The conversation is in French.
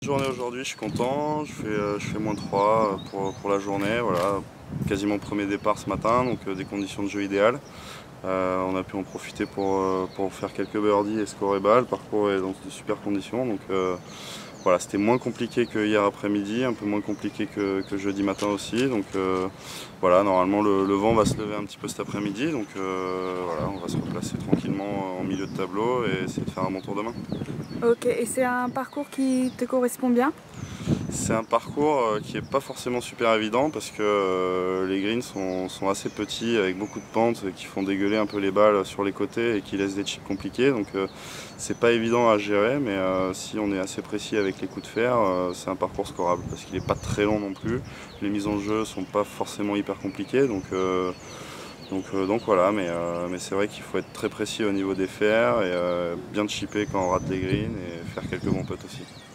journée aujourd'hui, je suis content. Je fais -3 pour la journée. Voilà. Quasiment premier départ ce matin, donc des conditions de jeu idéales. On a pu en profiter pour faire quelques birdies et scorer bas. Le parcours est dans de super conditions. Donc voilà, c'était moins compliqué que hier après-midi, un peu moins compliqué que jeudi matin aussi. Donc voilà, normalement le vent va se lever un petit peu cet après-midi. Donc voilà, on va se replacer tranquillement en milieu de tableau et essayer de faire un bon tour demain. Ok, et c'est un parcours qui te correspond bien? C'est un parcours qui n'est pas forcément super évident parce que les greens sont assez petits avec beaucoup de pentes qui font dégueuler un peu les balles sur les côtés et qui laissent des chips compliqués. Donc c'est pas évident à gérer, mais si on est assez précis avec les coups de fer, c'est un parcours scorable parce qu'il n'est pas très long non plus. Les mises en jeu sont pas forcément hyper compliquées. Donc voilà, mais c'est vrai qu'il faut être très précis au niveau des fers et bien chipper quand on rate les greens et faire quelques bons putts aussi.